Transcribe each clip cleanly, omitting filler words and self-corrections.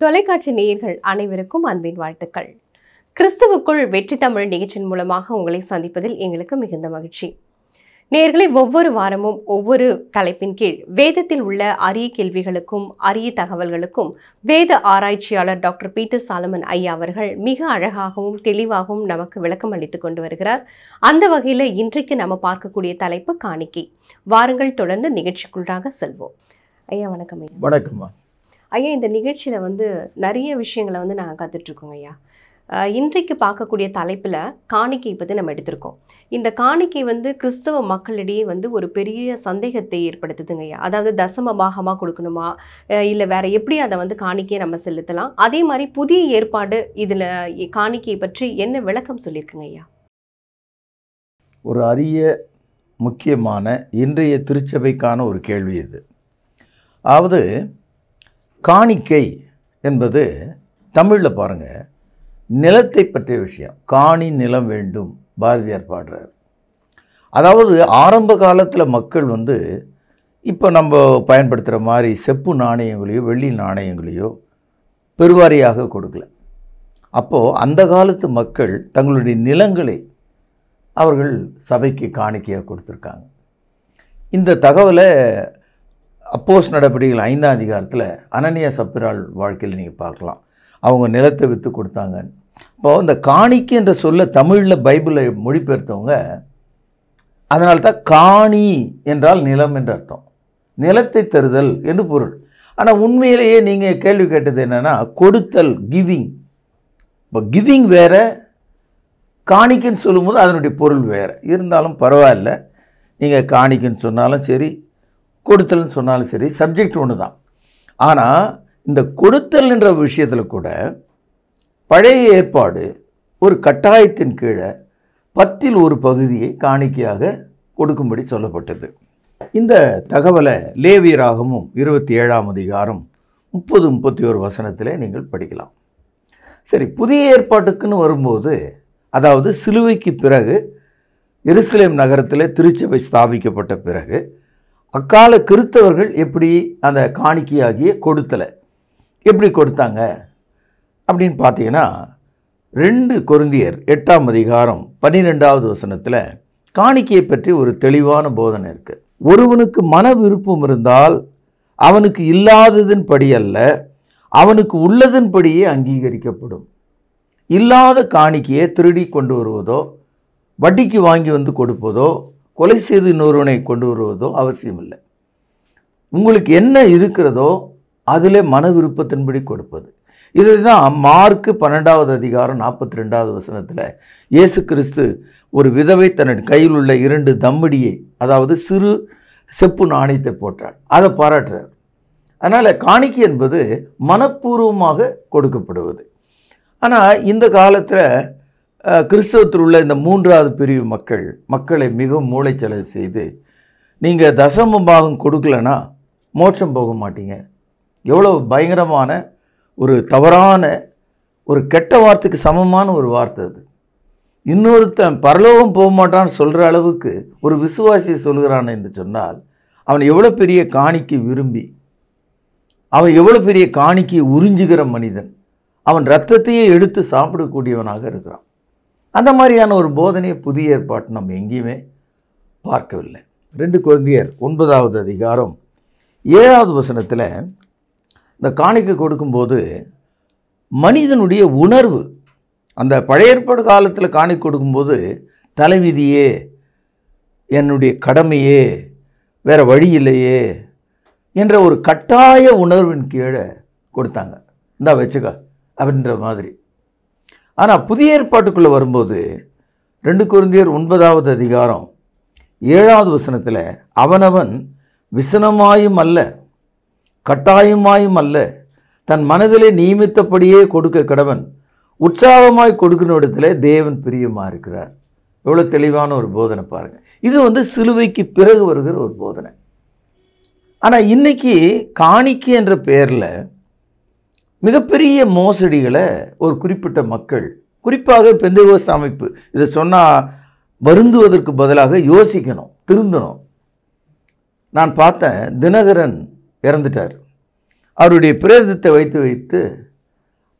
தொலைக்காட்சி நேயர்கள் அனைவருக்கும் அன்பின் வாழ்த்துக்கள். கிறிஸ்துவுக்குள் வெற்றி தமிழ் நிகழ்ச்சியின் மூலமாக உங்களை சந்திப்பதில் எங்களுக்கு மிகுந்த மகிழ்ச்சி. நேயர்களை ஒவ்வொரு வாரமும் ஒவ்வொரு தலைப்பின் கீழ் வேதத்தில் உள்ள அரிய கேள்விகளுக்கும் அரிய தகவல்களுக்கும் வேத ஆராய்ச்சியாளர் டாக்டர் பீட்டர் சாலமன் ஐயா அவர்கள் மிக அழகாகவும் தெளிவாகவும் நமக்கு விளக்கம் அளித்துக் கொண்டு வருகிறார். அந்த வகையில் இன்றைக்கு நம்ம பார்க்கக்கூடிய தலைப்பு காணிக்கை. வாருங்கள் தொடர்ந்து நிகழ்ச்சிக்குள்ளாக செல்வோம். ஐயா வணக்கம். ஐயா வணக்கம்மா. ஐயா, இந்த நிகழ்ச்சியில் நிறைய விஷயங்களை நாங்கள் கற்றுட்ருக்கோங்க ஐயா. இன்றைக்கு பார்க்கக்கூடிய தலைப்பில் காணிக்கை பற்றி நம்ம எடுத்திருக்கோம். இந்த காணிக்கை கிறிஸ்தவ மக்களிடையே ஒரு பெரிய சந்தேகத்தை ஏற்படுத்துதுங்க ஐயா. அதாவது தசம பாகமாக கொடுக்கணுமா, இல்லை வேற எப்படி அதை காணிக்கையை நம்ம செலுத்தலாம்? அதே மாதிரி புதிய ஏற்பாடு இதில் காணிக்கையை பற்றி என்ன விளக்கம் சொல்லியிருக்குங்க ஐயா? ஒரு அரிய முக்கியமான இன்றைய திருச்சபைக்கான ஒரு கேள்வி இது. அதாவது காணிக்கை என்பது தமிழில் பாருங்கள், நிலத்தை பற்றிய விஷயம். காணி நிலம் வேண்டும், பாரதியார் பாடுறார். அதாவது ஆரம்ப காலத்தில் மக்கள் இப்போ நம்ம பயன்படுத்துகிற மாதிரி செப்பு நாணயங்களையோ வெள்ளி நாணயங்களையோ பெருவாரியாக கொடுக்கல. அப்போது அந்த காலத்து மக்கள் தங்களுடைய நிலங்களை அவர்கள் சபைக்கு காணிக்கையாக கொடுத்துருக்காங்க. இந்த தகவலை அப்போஸ் நடவடிக்கைகள் 5ஆம் அதிகாரத்தில் அனனியா சப்பிராள் வாழ்க்கையில் நீங்கள் பார்க்கலாம். அவங்க நிலத்தை விற்று கொடுத்தாங்க. இப்போது இந்த காணிக்கை என்ற சொல்ல தமிழில் பைபிளை மொழிபெயர்த்தவங்க அதனால தான் காணி என்றால் நிலம் என்று அர்த்தம், நிலத்தை தருதல் என்று பொருள். ஆனால் உண்மையிலேயே நீங்கள் கேள்வி கேட்டது என்னென்னா கொடுத்தல், கிவிங். இப்போ கிவிங் வேறு, காணிக்கைன்னு சொல்லும்போது அதனுடைய பொருள் வேறு. இருந்தாலும் பரவாயில்ல, நீங்கள் காணிக்கைன்னு சொன்னாலும் சரி, கொடுத்தல்னு சொன்னாலும் சரி, சப்ஜெக்ட் ஒன்று தான். ஆனால் இந்த கொடுத்தல் என்ற விஷயத்தில் கூட பழைய ஏற்பாடு ஒரு கட்டாயத்தின் கீழே 10ல் ஒரு பகுதியை காணிக்கையாக கொடுக்கும்படி சொல்லப்பட்டது. இந்த தகவலை லேவியராகமும் 27ஆம் அதிகாரம் 30-31 வசனத்தில் நீங்கள் படிக்கலாம். சரி, புதிய ஏற்பாட்டுக்குன்னு வரும்போது, அதாவது சிலுவைக்கு பிறகு எருசலேம் நகரத்தில் திருச்சபை ஸ்தாபிக்கப்பட்ட பிறகு அக்கால கிறிஸ்தவர்கள் எப்படி அந்த காணிக்கையாகிய கொடுத்தலை எப்படி கொடுத்தாங்க அப்படின்னு பார்த்தீங்கன்னா, 2 கொரிந்தியர் 8ஆம் அதிகாரம் 12வது வசனத்தில் காணிக்கையை பற்றி ஒரு தெளிவான போதனை இருக்குது. ஒருவனுக்கு மன விருப்பம் இருந்தால் அவனுக்கு இல்லாததன் படி அல்ல, அவனுக்கு உள்ளதன் படியே அங்கீகரிக்கப்படும். இல்லாத காணிக்கையை திருடி கொண்டு வருவதோ, வட்டிக்கு வாங்கி கொடுப்பதோ, கொலை செய்து இன்னொருவனை கொண்டு வருவதோ அவசியம் இல்லை. உங்களுக்கு என்ன இருக்கிறதோ அதில் மன விருப்பத்தின்படி கொடுப்பது. இதுதான் மார்க்கு 12வது அதிகாரம் 42வது வசனத்தில் இயேசு கிறிஸ்து ஒரு விதவை தன் கையில் உள்ள 2 தம்மடியை, அதாவது சிறு செப்பு நாணயத்தை போட்டாள். அதை பாராட்டுறார். அதனால் காணிக்கை என்பது மனப்பூர்வமாக கொடுக்கப்படுவது. ஆனால் இந்த காலத்தில் கிறிஸ்தவத்தில் உள்ள இந்த 3வது பிரிவு மக்களை மிகவும் மூளைச்சலவை செய்து, நீங்கள் தசம பாகம் கொடுக்கலன்னா மோட்சம் போக மாட்டீங்க. எவ்வளோ பயங்கரமான ஒரு தவறான ஒரு கெட்ட வார்த்தைக்கு சமமான ஒரு வார்த்தை அது. இன்னொருத்தன் பரலோகம் போக மாட்டான்னு சொல்கிற அளவுக்கு ஒரு விசுவாசியை சொல்கிறான் என்று சொன்னால், அவன் எவ்வளோ பெரிய காணிக்கை விரும்பி, அவன் எவ்வளோ பெரிய காணிக்கையை உறிஞ்சுகிற மனிதன், அவன் இரத்தத்தையே எடுத்து சாப்பிடக்கூடியவனாக இருக்கிறான். அந்த மாதிரியான ஒரு போதனையை புதிய ஏற்பாட்டு நம்ம எங்கேயுமே பார்க்கவில்லை. 2 கொரிந்தியர் 9வது அதிகாரம் 7வது வசனத்தில் இந்த காணிக்கை கொடுக்கும்போது மனிதனுடைய உணர்வு, அந்த பழைய ஏற்பாடு காலத்தில் காணிக்கை கொடுக்கும்போது தலைவிதியே, என்னுடைய கடமையே, வேறு வழி இல்லையே என்ற ஒரு கட்டாய உணர்வின் கீழே கொடுத்தாங்க. இந்தா வச்சுக்க அப்படின்ற மாதிரி. ஆனால் புதிய ஏற்பாட்டுக்குள்ளே வரும்போது 2 கொரிந்தியர் 9வது அதிகாரம் 7வது வசனத்தில் அவனவன் விசனமாயும் அல்ல கட்டாயமாயும் அல்ல தன் மனதிலே நியமித்தபடியே கொடுக்க கடவன், உற்சாகமாய் கொடுக்கிற இடத்துல தேவன் பிரியமாக இருக்கிறார். எவ்வளோ தெளிவான ஒரு போதனை பாருங்கள். இது சிலுவைக்கு பிறகு வருகிற ஒரு போதனை. ஆனால் இன்றைக்கி காணிக்கை என்ற பெயரில் மிகப்பெரிய மோசடிகளை ஒரு குறிப்பிட்ட மக்கள், குறிப்பாக பெந்தேகோஸ்து அமைப்பு, இதை சொன்னால் வருந்துவதற்கு பதிலாக யோசிக்கணும், திருந்தணும். நான் பார்த்தேன், தினகரன் இறந்துட்டார். அவருடைய பிரேதத்தை வைத்து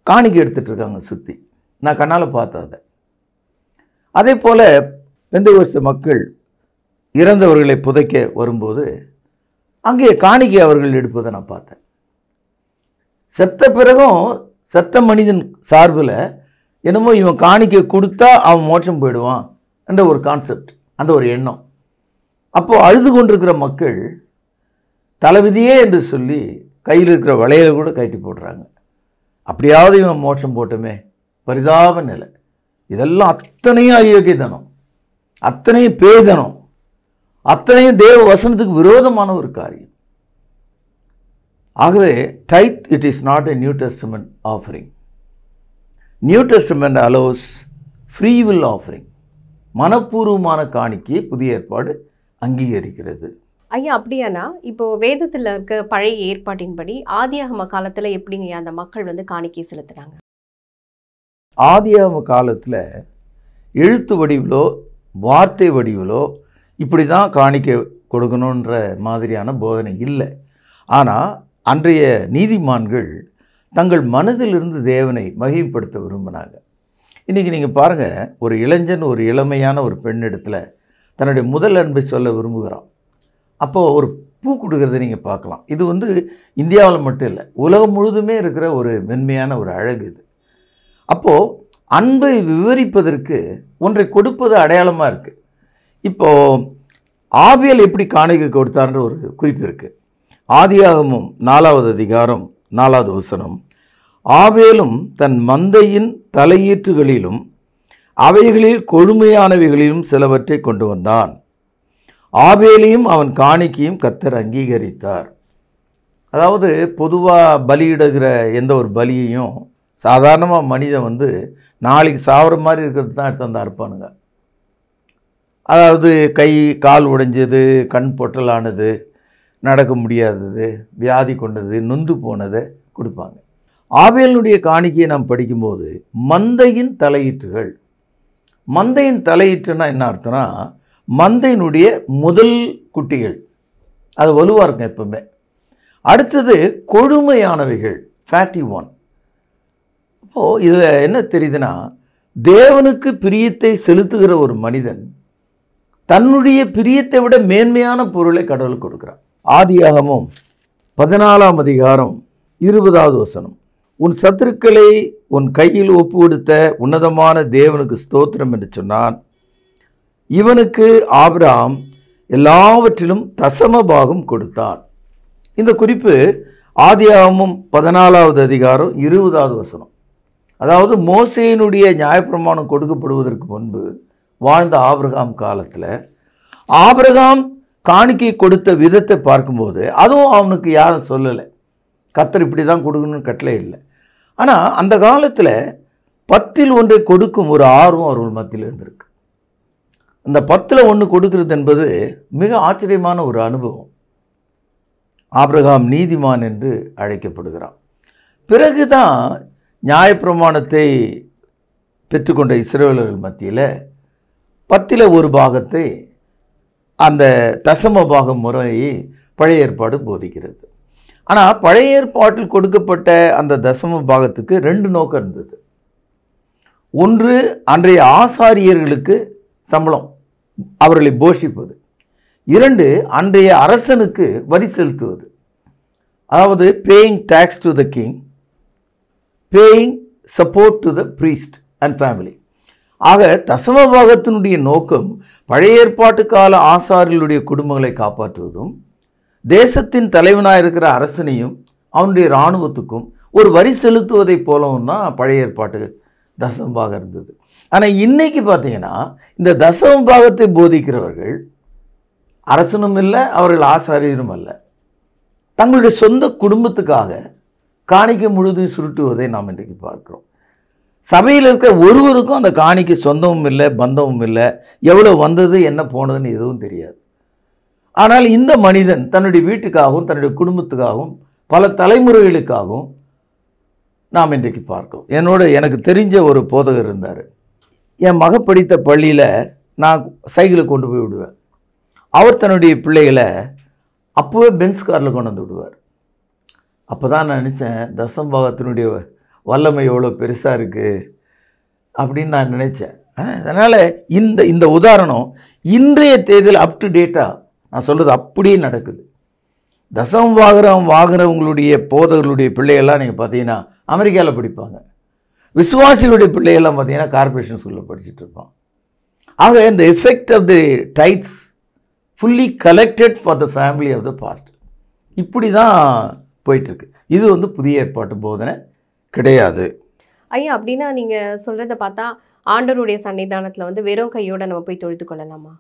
காணிக்கை எடுத்துகிட்டு இருக்காங்க சுற்றி. நான் கண்ணால் பார்த்தேன் அதை. அதே போல் பெந்தகோஸ்து மக்கள் இறந்தவர்களை புதைக்க வரும்போது அங்கே காணிக்கை அவர்கள் எடுப்பதை நான் பார்த்தேன். செத்த பிறகும் செத்த மனிதன் சார்பில் என்னமோ இவன் காணிக்கை கொடுத்தா அவன் மோட்சம் போயிடுவான் என்ற ஒரு கான்செப்ட், அந்த ஒரு எண்ணம். அப்போது அழுது கொண்டிருக்கிற மக்கள் தலைவிதியே என்று சொல்லி கையில் இருக்கிற வளையலை கூட கட்டி போடுறாங்க. அப்படியாவது இவன் மோட்சம் போட்டுமே, பரிதாப நிலை. இதெல்லாம் அத்தனையும் அயோக்கியத்தனம், அத்தனையும் பேய்தனம், அத்தனையும் தேவ வசனத்துக்கு விரோதமான ஒரு காரியம். ஆகவே that it is not a new testament offering. New testament allows free will offering. மனப்பூர்வமான காணிக்கையை புதிய ஏற்பாடு அங்கீகரிக்கிறது. ஐயா, அப்படியானா இப்போ வேதத்தில் இருக்க பழைய ஏற்பாட்டின்படி ஆதியாகம காலத்தில் எப்படிங்க அந்த மக்கள் வந்து காணிக்கை செலுத்துனாங்க? ஆதியாகம காலத்தில் எழுத்து வடிவிலோ வார்த்தை வடிவிலோ இப்படி தான் காணிக்கை கொடுக்கணுன்ற மாதிரியான போதனை இல்லை. ஆனால் அன்றைய நீதிமான்கள் தங்கள் மனதிலிருந்து தேவனை மகிமைப்படுத்த விரும்பினாங்க. இன்றைக்கி நீங்கள் பாருங்கள், ஒரு இளைஞன் ஒரு இளமையான ஒரு பெண்ணிடத்தில் தன்னுடைய முதல் அன்பை சொல்ல விரும்புகிறான். அப்போது ஒரு பூ கொடுக்கறதை நீங்கள் பார்க்கலாம். இது வந்து இந்தியாவில் மட்டும் இல்லை, உலகம் முழுதுமே இருக்கிற ஒரு மென்மையான ஒரு அழகு இது. அப்போது அன்பை விவரிப்பதற்கு ஒன்றை கொடுப்பது அடையாளமாக இருக்குது. இப்போது ஆபேல் எப்படி காணிக்கை கொடுத்தார்ன்ற ஒரு குறிப்பு இருக்குது. ஆதியாகமம் 4வது அதிகாரம் 4வது வசனம், ஆபேலும் தன் மந்தையின் தலையீற்றுகளிலும் அவைகளில் கொழுமையானவைகளிலும் சிலவற்றை கொண்டு வந்தான். ஆபேலையும் அவன் காணிக்கையும் கர்த்தர் அங்கீகரித்தார். அதாவது பொதுவாக பலியிடுகிற எந்த ஒரு பலியையும் சாதாரணமாக மனிதன் வந்து நாளைக்கு சாவர மாதிரி இருக்கிறது தான் எடுத்து வந்து அறுப்பானுங்க. அதாவது கை கால் உடைஞ்சது, கண் பொட்டலானது, நடக்க முடியாதது, வியாதி கொண்டது, நொந்து போனதை கொடுப்பாங்க. ஆபேலுடைய காணிக்கையை நாம் படிக்கும்போது மந்தையின் தலையீற்றுகள். மந்தையின் தலையீற்றுனா என்ன அர்த்தம்னா, மந்தையினுடைய முதல் குட்டிகள், அது வலுவாக இருக்கும் எப்பவுமே. அடுத்தது கொழுமையானவைகள், ஃபேட்டி ஒன். அப்போது இதில் என்ன தெரியுதுன்னா, தேவனுக்கு பிரியத்தை செலுத்துகிற ஒரு மனிதன் தன்னுடைய பிரியத்தை விட மேன்மையான பொருளை கடவுளுக்கு கொடுக்குறான். ஆதியாகமம் 14ஆம் அதிகாரம் 20வது வசனம், உன் சத்துருக்களை உன் கையில் ஒப்பு கொடுத்த உன்னதமான தேவனுக்கு ஸ்தோத்திரம் என்று சொன்னான். இவனுக்கு ஆபிரகாம் எல்லாவற்றிலும் தசமபாகம் கொடுத்தான். இந்த குறிப்பு ஆதியாகமம் 14வது அதிகாரம் 20வது வசனம். அதாவது மோசேயினுடைய நியாயப்பிரமாணம் கொடுக்கப்படுவதற்கு முன்பு வாழ்ந்த ஆபிரகாம் காலத்தில் ஆபிரகாம் காணிக்கை கொடுத்த விதத்தை பார்க்கும்போது அதுவும் அவனுக்கு யாரும் சொல்லலை, கர்த்தர் இப்படி தான் கொடுக்கணும்னு கட்டளை இல்லை. ஆனால் அந்த காலத்தில் 10ல் ஒன்றை கொடுக்கும் ஒரு ஆர்வம் அவர்கள் மத்தியில் இருந்திருக்கு. அந்த 10ல் 1 கொடுக்கிறது என்பது மிக ஆச்சரியமான ஒரு அனுபவம். ஆபிரகாம் நீதிமான் என்று அழைக்கப்படுகிறான். பிறகுதான் நியாயப்பிரமாணத்தை பெற்றுக்கொண்ட இஸ்ரவேலர்கள் மத்தியில் 10ல் 1 பாகத்தை, அந்த தசம பாகம் முறையை பழைய ஏற்பாடு போதிக்கிறது. ஆனால் பழைய ஏற்பாட்டில் கொடுக்கப்பட்ட அந்த தசம பாகத்துக்கு 2 நோக்கம் இருந்தது. ஒன்று, அன்றைய ஆசாரியர்களுக்கு சம்பளம், அவர்களை போஷிப்பது. 2, அன்றைய அரசனுக்கு வரி செலுத்துவது. அதாவது paying taxes to the king, paying support to the priest and family. ஆக தசமபாகத்தினுடைய நோக்கம் பழைய ஏற்பாட்டு கால ஆசாரியர்களுடைய குடும்பங்களை காப்பாற்றுவதும், தேசத்தின் தலைவனாக இருக்கிற அரசனையும் அவனுடைய இராணுவத்துக்கும் ஒரு வரி செலுத்துவதை போலவும் தான் பழைய ஏற்பாட்டு தசமபாகம் இருந்தது. ஆனால் இன்னைக்கு பார்த்தீங்கன்னா இந்த தசமபாகத்தை போதிக்கிறவர்கள் அரசனும் இல்லை, அவர்கள் ஆசாரியரும் அல்ல, தங்களுடைய சொந்த குடும்பத்துக்காக காணிக்கை முழுதும் சுருட்டுவதை நாம் இன்றைக்கு பார்க்கிறோம். சபையில் இருக்க ஒருவருக்கும் அந்த காணிக்கை சொந்தமும் இல்லை, பந்தமும் இல்லை, எவ்வளோ வந்தது என்ன போனதுன்னு எதுவும் தெரியாது. ஆனால் இந்த மனிதன் தன்னுடைய வீட்டுக்காகவும் தன்னுடைய குடும்பத்துக்காகவும் பல தலைமுறைகளுக்காகவும் நாம் இன்றைக்கு பார்க்கிறோம். எனக்கு தெரிஞ்ச ஒரு போதகர் இருந்தார். என் மக படித்த பள்ளியில் நான் சைக்கிளை கொண்டு போய் விடுவேன். அவர் தன்னுடைய பிள்ளைகளை அப்போவே பென்ஸ் காரில் கொண்டு வந்து விடுவார். அப்போ தான் நான் நினச்சேன், தசமபாகத்தினுடைய வல்லமை எவ்வளோ பெருசாக இருக்குது அப்படின்னு நான் நினச்சேன். அதனால் இந்த உதாரணம் இன்றைய தேதியில் அப் டு டேட்டாக நான் சொல்கிறது அப்படியே நடக்குது. தசமம் வாங்குறவங்களுடைய போதகர்களுடைய பிள்ளைகள்லாம் நீங்கள் பார்த்தீங்கன்னா அமெரிக்காவில் படிப்பாங்க. விசுவாசிகளுடைய பிள்ளைகள்லாம் பார்த்தீங்கன்னா கார்பரேஷன் ஸ்கூலில் படிச்சுட்டு இருப்பான். ஆக இந்த effect of the tithes fully collected for the family of the past. இப்படி தான் போயிட்டுருக்கு. இது வந்து புதிய ஏற்பாட்டு போதனை கிடையாது. ஐயா, அப்படின்னா நீங்கள் சொல்கிறத பார்த்தா ஆண்டவருடைய சன்னிதானத்தில் வந்து வெறும் கையோடு நம்ம போய் தொழுது கொள்ளலாமா?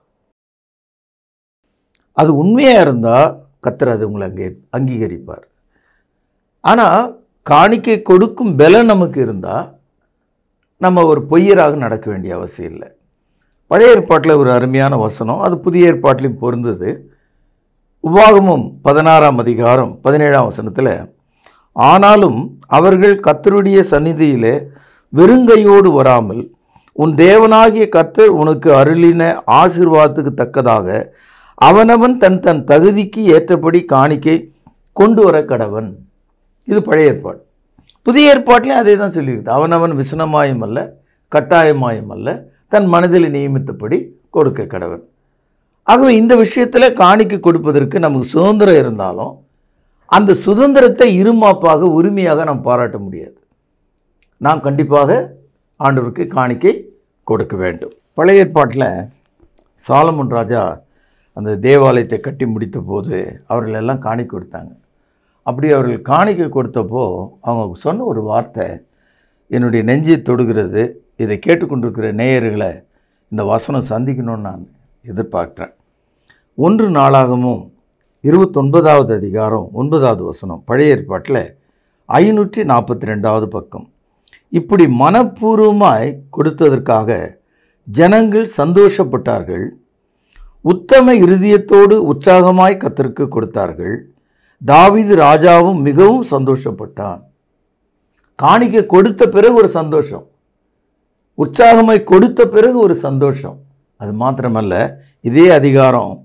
அது உண்மையாக இருந்தால் கர்த்தர் அது உங்களை அங்கீகரிப்பார். ஆனால் காணிக்கை கொடுக்கும் பலம் நமக்கு இருந்தால் நம்ம ஒரு பொய்யராக நடக்க வேண்டிய அவசியம் இல்லை. பழைய ஏற்பாட்டில் ஒரு அருமையான வசனம், அது புதிய ஏற்பாட்டிலையும் பொருந்தது. உபாகமம் 16ஆம் அதிகாரம் 17ஆம் வசனத்தில், ஆனாலும் அவர்கள் கர்த்தருடைய சந்நிதியிலே வெறுங்கையோடு வராமல் உன் தேவனாகிய கர்த்தர் உனக்கு அருளின ஆசீர்வாதத்துக்கு தக்கதாக அவனவன் தன் தன் தகுதிக்கு ஏற்றபடி காணிக்கை கொண்டு வர கடவன். இது பழைய ஏற்பாடு. புதிய ஏற்பாட்டிலையும் அதே தான் சொல்லியிருக்குது. அவனவன் விசனமாயும் அல்ல கட்டாயமாயும் அல்ல தன் மனதில் நியமித்தபடி கொடுக்க கடவன். ஆகவே இந்த விஷயத்தில் காணிக்கை கொடுப்பதற்கு நமக்கு சுதந்திரம் இருந்தாலும் அந்த சுதந்திரத்தை இருமாப்பாக உரிமையாக நாம் பாராட்ட முடியாது. நாம் கண்டிப்பாக ஆண்டவருக்கு காணிக்கை கொடுக்க வேண்டும். பழைய ஏற்பாட்டில் சாலமோன் ராஜா அந்த தேவாலயத்தை கட்டி முடித்த போது அவர்கள் எல்லாம் காணிக்கை கொடுத்தாங்க. அப்படி அவர்கள் காணிக்கை கொடுத்தப்போ அவங்க சொன்ன ஒரு வார்த்தை என்னுடைய நெஞ்சை தொடுகிறது. இதை கேட்டுக்கொண்டிருக்கிற நேயர்களை இந்த வசனம் சந்திக்கணும்னு நான் எதிர்பார்க்குறேன். 1 நாளாகமும் 29ஆவது அதிகாரம் 9ஆவது வசனம், பழைய ஏற்பாட்டில் 542வது பக்கம். இப்படி மனப்பூர்வமாய் கொடுத்ததற்காக ஜனங்கள் சந்தோஷப்பட்டார்கள், உத்தம இருதயத்தோடு உற்சாகமாய் கர்த்தருக்கு கொடுத்தார்கள், தாவீது ராஜாவும் மிகவும் சந்தோஷப்பட்டான். காணிக்கை கொடுத்த பிறகு ஒரு சந்தோஷம், உற்சாகமாய் கொடுத்த பிறகு ஒரு சந்தோஷம். அது மாத்திரமல்ல, இதே அதிகாரம்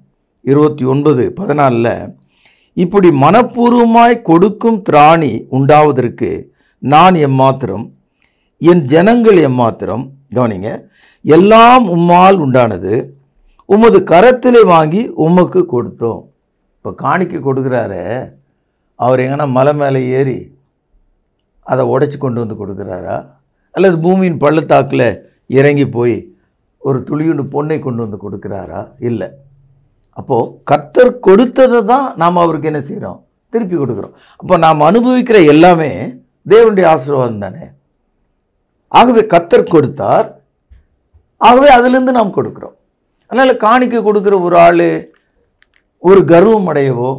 29:14 இப்படி மனப்பூர்வமாய் கொடுக்கும் திராணி உண்டாவதற்கு நான் எம்மாத்திரம், என் ஜனங்கள் எம்மாத்திரம், கவனிங்க, எல்லாம் உம்மால் உண்டானது, உமது கரத்திலே வாங்கி உமக்கு கொடுத்தோம். இப்போ காணிக்கை கொடுக்குறாரு, அவர் எங்கன்னா மலை மேலே ஏறி அதை உடைச்சி கொண்டு வந்து கொடுக்குறாரா, அல்லது பூமியின் பள்ளத்தாக்கில் இறங்கி போய் ஒரு துளியுண்டு பொண்ணை கொண்டு வந்து கொடுக்குறாரா? இல்லை. அப்போது கர்த்தர் கொடுத்ததை தான் நாம் அவருக்கு என்ன செய்கிறோம்? திருப்பி கொடுக்குறோம். அப்போ நாம் அனுபவிக்கிற எல்லாமே தேவனுடைய ஆசீர்வாதம் தானே. ஆகவே கர்த்தர் கொடுத்தார், ஆகவே அதிலிருந்து நாம் கொடுக்குறோம். அதனால் காணிக்கை கொடுக்குற ஒரு ஆள் ஒரு கர்வம் அடையவோ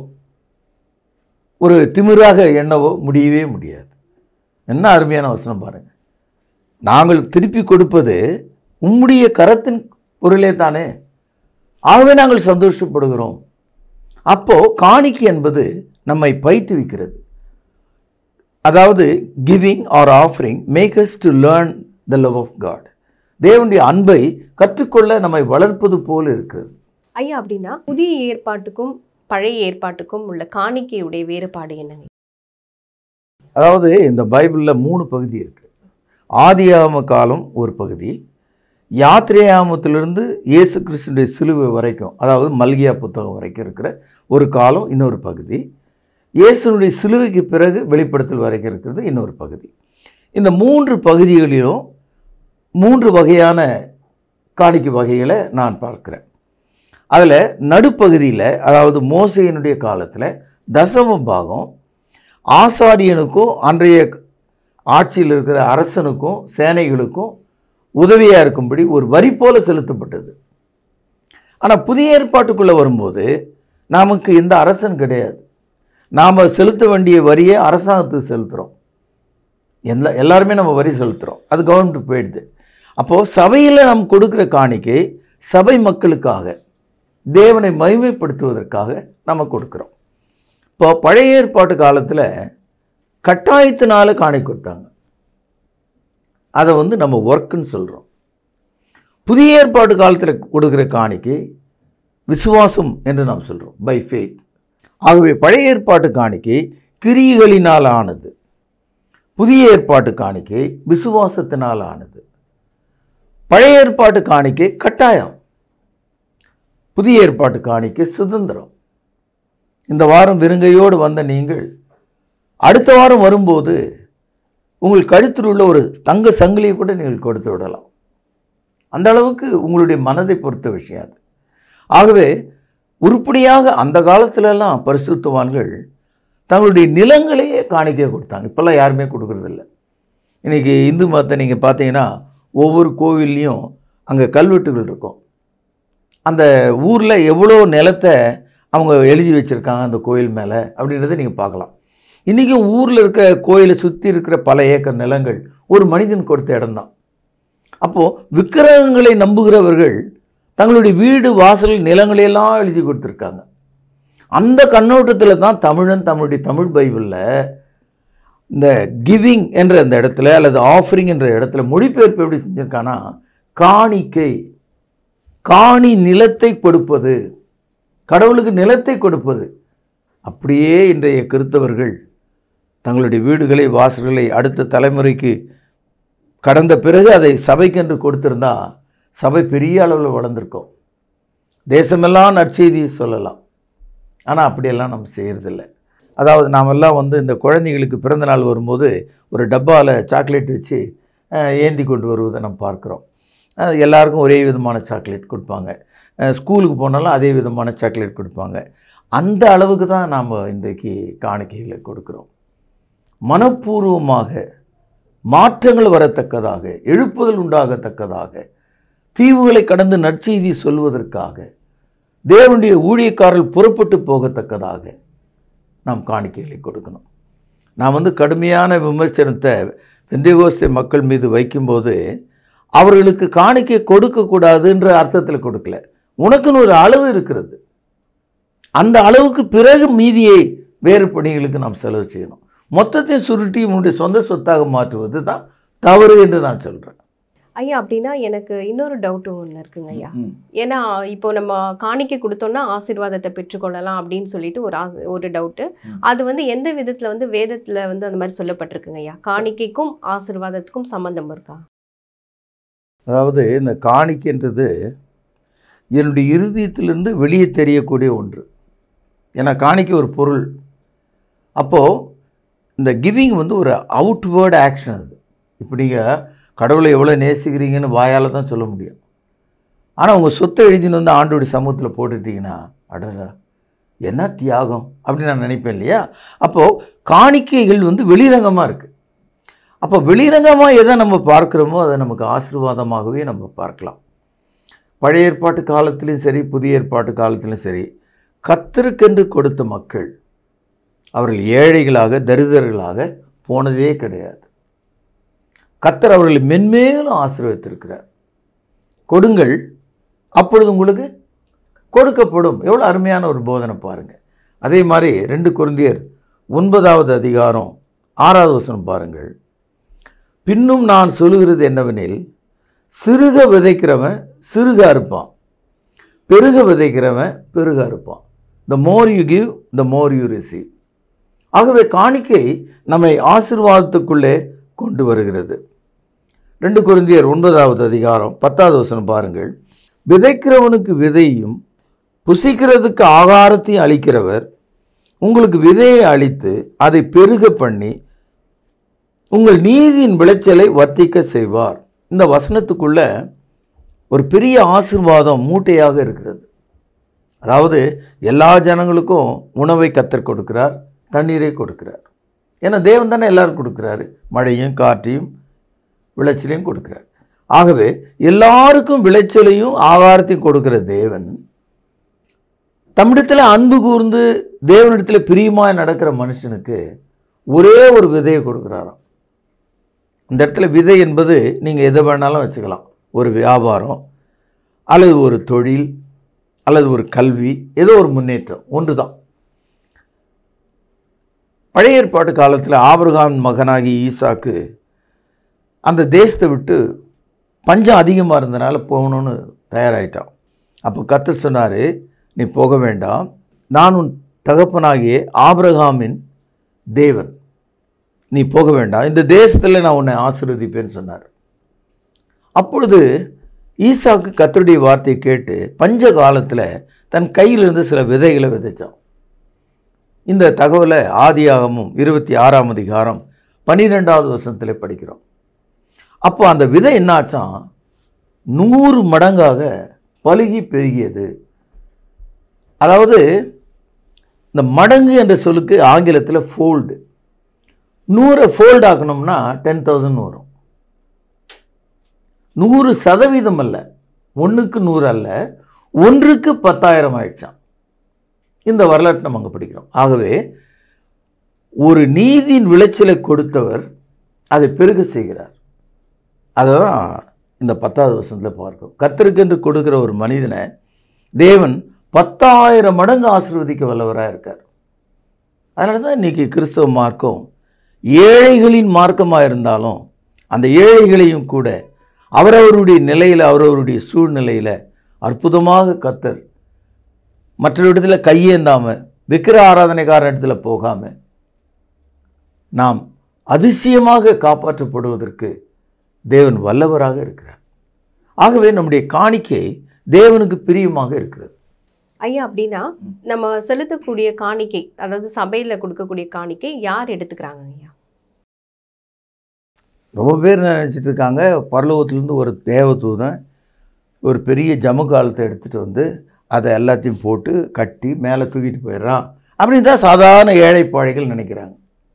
ஒரு திமிராக எண்ணவோ முடியவே முடியாது. என்ன அருமையான வசனம் பாருங்கள். நாங்கள் திருப்பி கொடுப்பது உம்முடைய கரத்தின் பொருளே தானே, ஆகவே நாங்கள் சந்தோஷப்படுகிறோம். அப்போது காணிக்கை என்பது நம்மை பயிற்றுவிக்கிறது. அதாவது giving or offering make us to learn the love of God. தேவனுடைய அன்பை கற்றுக்கொள்ள நம்மை வளர்ப்பது போல் இருக்கிறது. ஐயா, அப்படின்னா புதிய ஏற்பாட்டுக்கும் பழைய ஏற்பாட்டுக்கும் உள்ள காணிக்கையுடைய வேறுபாடு என்னங்க? அதாவது இந்த பைபிளில் 3 பகுதி இருக்குது. ஆதியாகம காலம் ஒரு பகுதி, யாத்திரையாமத்திலிருந்து இயேசு கிறிஸ்துடைய சிலுவை வரைக்கும், அதாவது மல்கியா புத்தகம் வரைக்கும் இருக்கிற ஒரு காலம் இன்னொரு பகுதி, இயேசுனுடைய சிலுவைக்கு பிறகு வெளிப்படுத்தல் வரைக்கும் இருக்கிறது இன்னொரு பகுதி. இந்த 3 பகுதிகளிலும் 3 வகையான காணிக்கை வகைகளை நான் பார்க்கிறேன். அதில் நடுப்பகுதியில், அதாவது மோசேயினுடைய காலத்தில் தசம பாகம் ஆசாரியனுக்கும் அன்றைய ஆட்சியில் இருக்கிற அரசனுக்கும் சேனைகளுக்கும் உதவியாக இருக்கும்படி ஒரு வரி போல செலுத்தப்பட்டது. ஆனால் புதிய ஏற்பாட்டுக்குள்ளே வரும்போது நமக்கு இந்த அரசன் கிடையாது. நாம் செலுத்த வேண்டிய வரியை அரசாங்கத்துக்கு செலுத்துகிறோம். எல்லாருமே நம்ம வரி செலுத்துகிறோம், அது கவர்மெண்ட்டுக்கு போயிடுது. அப்போது சபையில் நாம் கொடுக்குற காணிக்கை சபை மக்களுக்காக, தேவனை மகிமைப்படுத்துவதற்காக நம்ம கொடுக்குறோம். இப்போ பழைய ஏற்பாட்டு காலத்தில் கட்டாயத்தினால காணிக்கை கொடுத்தாங்க, அதை நம்ம ஒர்க்குன்னு சொல்கிறோம். புதிய ஏற்பாட்டு காலத்தில் கொடுக்குற காணிக்கை விசுவாசம் என்று நாம் சொல்கிறோம், பை ஃபெய்த். ஆகவே பழைய ஏற்பாட்டு காணிக்கை கிரியைகளினால் ஆனது, புதிய ஏற்பாட்டு காணிக்கை விசுவாசத்தினால் ஆனது. பழைய ஏற்பாட்டு காணிக்கை கட்டாயம், புதிய ஏற்பாட்டு காணிக்கை சுதந்திரம். இந்த வாரம் வெறுங்கையோடு வந்த நீங்கள் அடுத்த வாரம் வரும்போது உங்கள் கழுத்தில் உள்ள ஒரு தங்க சங்கிலியை கூட நீங்கள் கொடுத்து விடலாம். அந்த அளவுக்கு உங்களுடைய மனதை பொறுத்த விஷயம் அது. ஆகவே உருப்படியாக அந்த காலத்திலெல்லாம் பரிசுத்தவான்கள் தங்களுடைய நிலங்களையே காணிக்கை கொடுத்தாங்க. இப்போல்லாம் யாருமே கொடுக்குறதில்ல. இன்றைக்கி இந்து மதத்தை நீங்கள் பார்த்தீங்கன்னா ஒவ்வொரு கோவில்லையும் அங்கே கல்வெட்டுகள் இருக்கும். அந்த ஊரில் எவ்வளோ நிலத்தை அவங்க எழுதி வச்சுருக்காங்க அந்த கோயில் மேலே அப்படின்றத நீங்கள் பார்க்கலாம். இன்றைக்கும் ஊரில் இருக்கிற கோயிலை சுற்றி இருக்கிற பல ஏக்கர் நிலங்கள் ஒரு மனிதன் கொடுத்த இடம்தான். அப்போது விக்கிரகங்களை நம்புகிறவர்கள் தங்களுடைய வீடு வாசல் நிலங்களையெல்லாம் எழுதி கொடுத்துருக்காங்க. அந்த கண்ணோட்டத்தில் தான் தமிழன் தம்முடைய தமிழ் பைபிளில் இந்த கிவிங் என்ற அந்த இடத்துல அல்லது ஆஃபரிங் என்ற இடத்துல மொழிபெயர்ப்பு எப்படி செஞ்சுருக்கான்னா, காணிக்கை, காணி நிலத்தை கொடுப்பது, கடவுளுக்கு நிலத்தை கொடுப்பது. அப்படியே இன்றைய கிறிஸ்தவர்கள் தங்களுடைய வீடுகளை வாசல்களை அடுத்த தலைமுறைக்கு கடந்த பிறகு அதை சபைக்கென்று கொடுத்திருந்தா சபை பெரிய அளவில் வளர்ந்துருக்கோம். தேசமெல்லாம் நற்செய்தியை சொல்லலாம். ஆனால் அப்படியெல்லாம் நம்ம செய்கிறதில்ல. அதாவது நாமெல்லாம் இந்த குழந்தைகளுக்கு பிறந்தநாள் வரும்போது ஒரு டப்பாவில் சாக்லேட் வச்சு ஏந்தி கொண்டு வருவதை நம்ம பார்க்குறோம். எல்லாருக்கும் ஒரே விதமான சாக்லேட் கொடுப்பாங்க. ஸ்கூலுக்கு போனாலும் அதே விதமான சாக்லேட் கொடுப்பாங்க. அந்த அளவுக்கு தான் நாம் இன்றைக்கு காணிக்கைகளை கொடுக்குறோம். மனப்பூர்வமாக மாற்றங்கள் வரத்தக்கதாக, எழுப்புதல் உண்டாகத்தக்கதாக, தீவுகளை கடந்து நற்செய்தி சொல்வதற்காக, தேவனுடைய ஊழியக்காரர்கள் புறப்பட்டு போகத்தக்கதாக நாம் காணிக்கைகளை கொடுக்கணும். நான் கடுமையான விமர்சனத்தை பெந்தேகோஸ்தே மக்கள் மீது வைக்கும்போது அவர்களுக்கு காணிக்கை கொடுக்கக்கூடாதுன்ற அர்த்தத்தில் கொடுக்கல. உனக்குன்னு ஒரு அளவு இருக்கிறது. அந்த அளவுக்கு பிறகு மீதியை வேறு பணிகளுக்கு நாம் செலவு செய்யணும். மொத்தத்தையும் சுருட்டி உன்னுடைய சொந்த சொத்தாக மாற்றுவது தான் தவறு என்று நான் சொல்கிறேன். ஐயா, அப்படின்னா எனக்கு இன்னொரு டவுட்டு ஒன்று இருக்குங்க ஐயா. ஏன்னா இப்போ நம்ம காணிக்கை கொடுத்தோம்னா ஆசீர்வாதத்தை பெற்றுக்கொள்ளலாம் அப்படின்னு சொல்லிட்டு ஒரு டவுட்டு. அது எந்த விதத்தில் வேதத்தில் அந்த மாதிரி சொல்லப்பட்டிருக்குங்க ஐயா? காணிக்கைக்கும் ஆசீர்வாதத்துக்கும் சம்பந்தம் இருக்கா? அதாவது இந்த காணிக்கைன்றது என்னுடைய இருதயத்திலிருந்து வெளியே தெரியக்கூடிய ஒன்று. ஏன்னா காணிக்கை ஒரு பொருள். அப்போது இந்த கிவிங் ஒரு அவுட்வேர்டு ஆக்ஷன். அது இப்போ நீங்கள் கடவுளை எவ்வளோ நேசிக்கிறீங்கன்னு வாயால் தான் சொல்ல முடியும். ஆனால் உங்கள் சொத்தை எழுதின்னு ஆண்டோடைய சமூகத்தில் போட்டுட்டிங்கன்னா அடடா என்ன தியாகம் அப்படின்னு நான் நினைப்பேன் இல்லையா? அப்போது காணிக்கைகள் வெளிரங்கமாக இருக்குது. அப்போ வெளிரங்கமாக எதை நம்ம பார்க்குறோமோ அதை நமக்கு ஆசீர்வாதமாகவே நம்ம பார்க்கலாம். பழைய ஏற்பாட்டு காலத்திலும் சரி, புதிய ஏற்பாட்டு காலத்திலும் சரி, கர்த்தருக்கென்று கொடுத்த மக்கள் அவர்கள் ஏழைகளாக தரிதர்களாக போனதே கிடையாது. கர்த்தர் அவர்களை மென்மேலும் ஆசீர்வதித்திருக்கிறார். கொடுங்கள், அப்பொழுது உங்களுக்கு கொடுக்கப்படும். எவ்வளோ அருமையான ஒரு போதனை பாருங்கள். அதே மாதிரி 2 கொரிந்தியர் 9வது அதிகாரம் 6வது வசனம் பாருங்கள். பின்னும் நான் சொல்லுகிறது என்னவெனில், சிறுக விதைக்கிறவன் சிறுக அறுப்பான், பெருக விதைக்கிறவன் பெருக அறுப்பான். the more you give, the more you receive. ஆகவே காணிக்கை நம்மை ஆசீர்வாதத்துக்குள்ளே கொண்டு வருகிறது. 2 கொரிந்தியர் 9வது அதிகாரம் 10வது வசனம் பாருங்கள். விதைக்கிறவனுக்கு விதையும் புசிக்கிறதுக்கு ஆகாரத்தையும் அளிக்கிறவர் உங்களுக்கு விதையை அளித்து அதை பெருக பண்ணி உங்கள் நீதியின் விளைச்சலை வர்த்திக்க செய்வார். இந்த வசனத்துக்குள்ள ஒரு பெரிய ஆசீர்வாதம் மூட்டையாக இருக்கிறது. அதாவது எல்லா ஜனங்களுக்கும் உணவை கர்த்தர் கொடுக்கிறார், தண்ணீரை கொடுக்கிறார். ஏன்னா தேவன் தானே எல்லாரும் கொடுக்குறாரு. மழையும் காற்றையும் விளைச்சலையும் கொடுக்கிறார். ஆகவே எல்லாருக்கும் விளைச்சலையும் ஆகாரத்தையும் கொடுக்கிற தேவன் தம்மிடத்தில் அன்பு கூர்ந்து தேவனிடத்தில் பிரியமாக நடக்கிற மனுஷனுக்கு ஒரே ஒரு விதையை கொடுக்குறாராம். இந்த இடத்துல விதை என்பது நீங்கள் எதை வேணாலும் வச்சுக்கலாம். ஒரு வியாபாரம் அல்லது ஒரு தொழில் அல்லது ஒரு கல்வி, ஏதோ ஒரு முன்னேற்றம் ஒன்று தான். பழைய ஏற்பாட்டு காலத்தில் ஆபிரகாம் மகனாகி ஈசாக்கு அந்த தேசத்தை விட்டு பஞ்சம் அதிகமாக இருந்தனால போகணுன்னு தயாராகிட்டான். அப்போ கர்த்தர் சொன்னார், நீ போக வேண்டாம், நான் உன் தகப்பனாகிய ஆபிரகாமின் தேவன், நீ போக வேண்டாம், இந்த தேசத்தில் நான் உன்னை ஆசீர்வதிப்பேன்னு சொன்னார். அப்பொழுது ஈசாக்கு கர்த்தருடைய வார்த்தையை கேட்டு பஞ்ச காலத்தில் தன் கையிலிருந்து சில விதைகளை விதைச்சான். இந்த தகவலை ஆதியாகமும் 26ஆம் அதிகாரம் 12வது வசனத்தில் படிக்கிறோம். அப்போ அந்த விதை என்னாச்சான், 100 மடங்காக பலுகி பெருகியது. அதாவது இந்த மடங்கு என்ற சொல்லுக்கு ஆங்கிலத்தில் ஃபோல்டு. 100 ஃபோல்டு ஆக்கணும்னா 10,000 வரும். 100% அல்ல, 1க்கு 100 அல்ல, 1க்கு 10,000 ஆயிடுச்சான். இந்த வரலாற்றை நம்ம அங்கே படிக்கிறோம். ஆகவே ஒரு நீதியின் விளைச்சலை கொடுத்தவர் அதை பெருக செய்கிறார். அதை தான் இந்த 10வது வசனத்தில் பார்க்கிறோம். கர்த்தருக்கென்று கொடுக்கிற ஒரு மனிதனை தேவன் 10,000 மடங்கு ஆசீர்வதிக்க வல்லவராக இருக்கார். அதனால தான் இன்றைக்கி கிறிஸ்தவ மார்க்கம் ஏழைகளின் மார்க்கமாக இருந்தாலும் அந்த ஏழைகளையும் கூட அவரவருடைய நிலையில் அவரவருடைய சூழ்நிலையில் அற்புதமாக கர்த்தர் மற்றொரு இடத்துல கையேந்தாமல் விக்கிர ஆராதனைக்கார இடத்துல போகாமல் நாம் அதிசயமாக காப்பாற்றப்படுவதற்கு தேவன் வல்லவராக இருக்கிறார். ஆகவே நம்முடைய காணிக்கை தேவனுக்கு பிரியமாக இருக்கிறது. ஐயா, அப்படின்னா நம்ம செலுத்தக்கூடிய காணிக்கை, அதாவது சபையில் கொடுக்கக்கூடிய காணிக்கை யார் எடுத்துக்கிறாங்க ஐயா? ரொம்ப பேர் நினச்சிட்டு இருக்காங்க, பரலோகத்திலேருந்து ஒரு தேவதூதன் ஒரு பெரிய ஜமுக்காலத்தை எடுத்துகிட்டு வந்து அதை எல்லாத்தையும் போட்டு கட்டி மேலே தூக்கிட்டு போயிடுறான் அப்படின்னு தான் சாதாரண ஏழைப்பாழைகள் நினைக்கிறாங்க.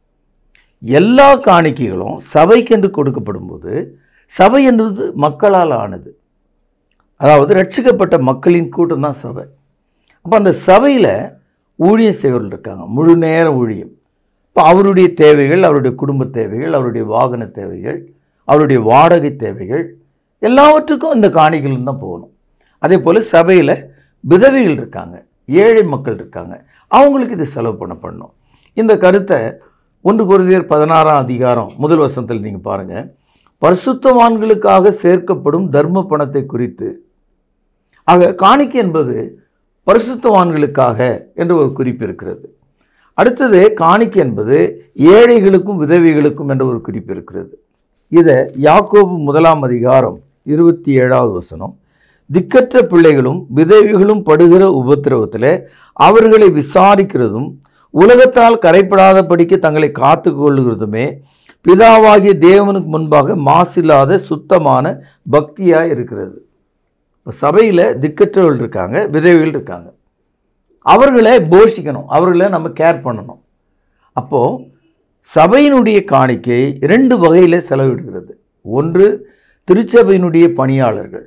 எல்லா காணிக்கைகளும் சபைக்கென்று கொடுக்கப்படும் போது சபை என்பது மக்களால் ஆனது. அதாவது ரட்சிக்கப்பட்ட மக்களின் கூட்டம் தான் சபை. அப்போ அந்த சபையில் ஊழியம் செய்வர்கள் இருக்காங்க, முழு நேர ஊழியம். இப்போ அவருடைய தேவைகள், அவருடைய குடும்ப தேவைகள், அவருடைய வாகன தேவைகள், அவருடைய வாடகை தேவைகள் எல்லாவற்றுக்கும் இந்த காணிக்கைகள் தான் போகணும். அதே போல் சபையில் விதவைகள் இருக்காங்க, ஏழை மக்கள் இருக்காங்க, அவங்களுக்கு இது செலவு பண்ணணும். இந்த கருத்தை 1 கொரிந்தியர் 16ஆம் அதிகாரம் 1 வசனத்தில் நீங்கள் பாருங்கள். பரிசுத்தவான்களுக்காக சேர்க்கப்படும் தர்ம பணத்தை குறித்து, ஆக காணிக்கை என்பது பரிசுத்தவான்களுக்காக என்று ஒரு குறிப்பு இருக்கிறது. அடுத்தது காணிக்கை என்பது ஏழைகளுக்கும் விதவைகளுக்கும் என்ற ஒரு குறிப்பு இருக்கிறது. இதை யாக்கோபு 1ஆம் அதிகாரம் 27வது வசனம், திக்கற்ற பிள்ளைகளும் விதவைகளும் படுகிற உபத்திரவத்தில் அவர்களை விசாரிக்கிறதும் உலகத்தால் கரைப்படாதபடிக்கு தங்களை காத்து கொள்ளுகிறதுமே பிதாவாகிய தேவனுக்கு முன்பாக மாசில்லாத சுத்தமான பக்தியாக இருக்கிறது. இப்போ சபையில் திக்கற்றவர்கள் இருக்காங்க, விதவைகள் இருக்காங்க, அவர்களை போஷிக்கணும், அவர்களை நம்ம கேர் பண்ணணும். அப்போது சபையினுடைய காணிக்கை 2 வகையில் செலவிடுகிறது. 1 திருச்சபையினுடைய பணியாளர்கள்,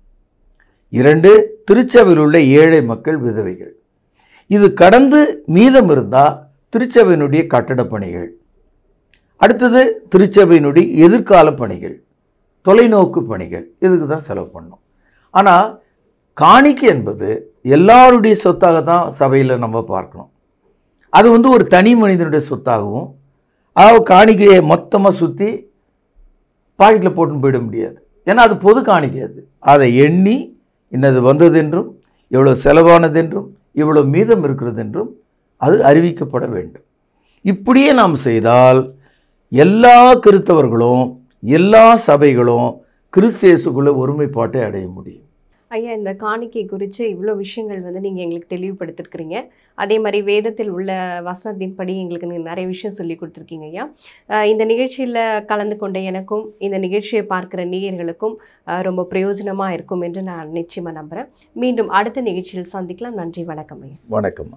2 திருச்சபையில் உள்ள ஏழை மக்கள் விதவைகள். இது கடந்து மீதம் இருந்தால் திருச்சபையினுடைய கட்டட பணிகள், அடுத்தது திருச்சபையினுடைய எதிர்கால பணிகள், தொலைநோக்கு பணிகள், இதுக்கு தான் செலவு பண்ணணும். ஆனால் காணிக்கை என்பது எல்லாருடைய சொத்தாக தான் சபையில் நம்ம பார்க்கணும். அது ஒரு தனி மனிதனுடைய சொத்தாகவும், அதாவது காணிக்கையை மொத்தமாக சுற்றி பாக்கெட்டில் போட்டுன்னு போயிட முடியாது. ஏன்னா அது பொது காணிக்கை. அதை எண்ணி இன்னது வந்தது என்றும் எவ்வளோ செலவானது என்றும் இவ்வளோ மீதம் இருக்கிறது என்றும் அது அறிவிக்கப்பட வேண்டும். இப்படியே நாம் செய்தால் எல்லா கிறிஸ்தவர்களும் எல்லா சபைகளும் கிறிஸ்து இயேசுக்குள்ள ஒருமைப்பாட்டை அடைய முடியும். ஐயா, இந்த காணிக்கை குறித்து இவ்வளோ விஷயங்கள் நீங்கள் எங்களுக்கு தெளிவுபடுத்திருக்கிறீங்க. அதே மாதிரி வேதத்தில் உள்ள வசனத்தின்படி எங்களுக்கு நீங்கள் நிறைய விஷயம் சொல்லி கொடுத்துருக்கீங்க ஐயா. இந்த நிகழ்ச்சியில் கலந்து கொண்ட எனக்கும் இந்த நிகழ்ச்சியை பார்க்குற நேயர்களுக்கும் ரொம்ப பிரயோஜனமாக இருக்கும் என்று நான் நிச்சயமாக நம்புகிறேன். மீண்டும் அடுத்த நிகழ்ச்சியில் சந்திக்கலாம். நன்றி, வணக்கம் ஐயா. வணக்கம்மா.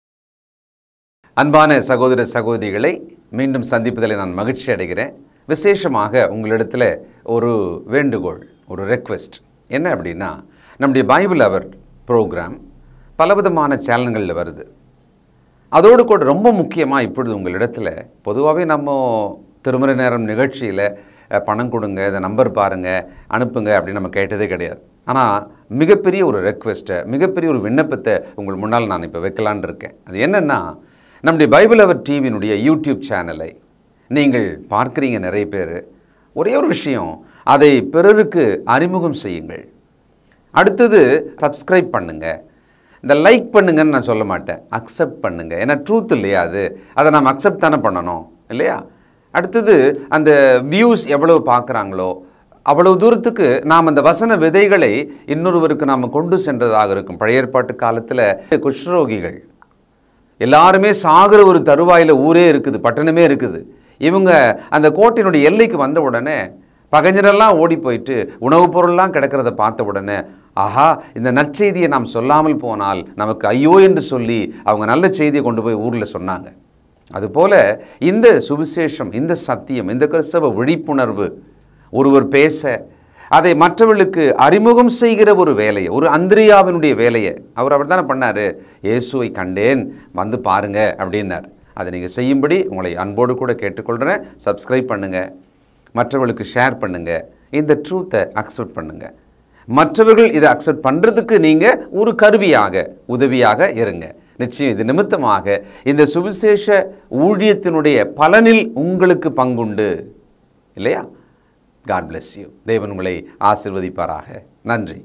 அன்பான சகோதர சகோதரிகளை மீண்டும் சந்திப்பதில் நான் மகிழ்ச்சி அடைகிறேன். விசேஷமாக உங்களிடத்தில் ஒரு வேண்டுகோள், ஒரு ரெக்வெஸ்ட் என்ன அப்படின்னா, நம்முடைய பைபிள் அவர் ப்ரோக்ராம் பலவிதமான சேனல்களில் வருது. அதோடு கூட ரொம்ப முக்கியமாக இப்பொழுது உங்களிடத்தில் பொதுவாகவே நம்ம திருமறை நேரம் நிகழ்ச்சியில் பணம் கொடுங்க, இந்த நம்பர் பாருங்கள், அனுப்புங்க அப்படின்னு நம்ம கேட்டதே கிடையாது. ஆனால் மிகப்பெரிய ஒரு ரெக்வெஸ்ட்டை, மிகப்பெரிய ஒரு விண்ணப்பத்தை உங்கள் முன்னால் நான் இப்போ வைக்கலான் இருக்கேன். அது என்னென்னா, நம்முடைய பைபிள் அவர் டிவியினுடைய யூடியூப் சேனலை நீங்கள் பார்க்குறீங்க நிறைய பேர். ஒரே ஒரு விஷயம், அதை பிறருக்கு அறிமுகம் செய்யுங்கள். அடுத்தது சப்ஸ்கிரைப் பண்ணுங்கள். இந்த லைக் பண்ணுங்கன்னு நான் சொல்ல மாட்டேன், அக்செப்ட் பண்ணுங்கள். ஏன்னா ட்ரூத் இல்லையா அது, அதை நாம் அக்செப்ட் தானே பண்ணணும் இல்லையா? அடுத்தது அந்த வியூஸ் எவ்வளவு பார்க்குறாங்களோ அவ்வளவு தூரத்துக்கு நாம் அந்த வசன விதைகளை இன்னொருவருக்கு நாம் கொண்டு சென்றதாக இருக்கும். பழைய ஏற்பாட்டு காலத்தில் குஷ்ரோகிகள் எல்லாருமே சாகிற ஒரு தருவாயில் ஊரே இருக்குது, பட்டணமே இருக்குது. இவங்க அந்த கோட்டையினுடைய எல்லைக்கு வந்த உடனே பகைஞரெல்லாம் ஓடி போயிட்டு உணவுப் பொருள்லாம் கிடக்கிறத பார்த்த உடனே, ஆஹா, இந்த நற்செய்தியை நாம் சொல்லாமல் போனால் நமக்கு ஐயோ என்று சொல்லி அவங்க நல்ல செய்தியை கொண்டு போய் ஊரில் சொன்னாங்க. அதுபோல் இந்த சுவிசேஷம், இந்த சத்தியம், இந்த கிறிஸ்தவ விழிப்புணர்வு ஒருவர் பேச அதை மற்றவர்களுக்கு அறிமுகம் செய்கிற ஒரு வேலையை, ஒரு அந்திரியாவினுடைய வேலையை அவர் தானே பண்ணார். இயேசுவை கண்டேன், வந்து பாருங்க அப்படின்னார். அதை நீங்கள் செய்யும்படி உங்களை அன்போடு கூட கேட்டுக்கொள்கிறேன். சப்ஸ்கிரைப் பண்ணுங்கள், மற்றவர்களுக்கு ஷேர் பண்ணுங்கள், இந்த ட்ரூத்தை அக்செப்ட் பண்ணுங்கள். மற்றவர்கள் இதை அக்செப்ட் பண்ணுறதுக்கு நீங்கள் ஒரு கருவியாக, உதவியாக இருங்க. நிச்சயம் இது நிமித்தமாக இந்த சுவிசேஷ ஊழியத்தினுடைய பலனில் உங்களுக்கு பங்குண்டு இல்லையா? God bless you. தேவன் உங்களை ஆசீர்வதிப்பாராக. நன்றி.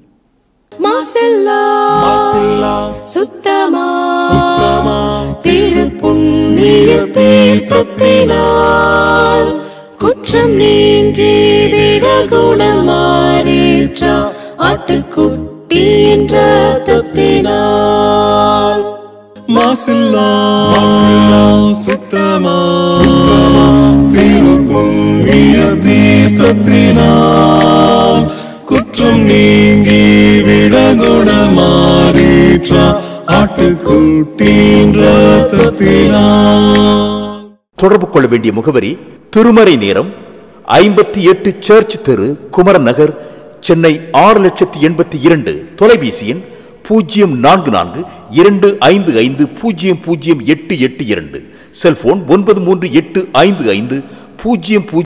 சுத்தமா திருப்புண்ணிய தீர்த்தத்தினால் குற்றம் நீங்கி விடகுணம் மாறிற்ற ஆட்டுக்குட்டி என்ற ரத்தத்தினால் சுத்தமா திருப்புண்ணிய தீர்த்தத்தினால் குற்றம் நீங்கி விடகுணமாறிற்ற ஆட்டுக்குட்டியின் ரத்தத்தினால். தொடர்பு கொள்ள வேண்டிய முகவரி: திருமறை நேரம், 58 சர்ச் தெரு, குமரன் நகர், சென்னை 6082. தொலைபேசி எண் 044255008882. செல்போன் 938550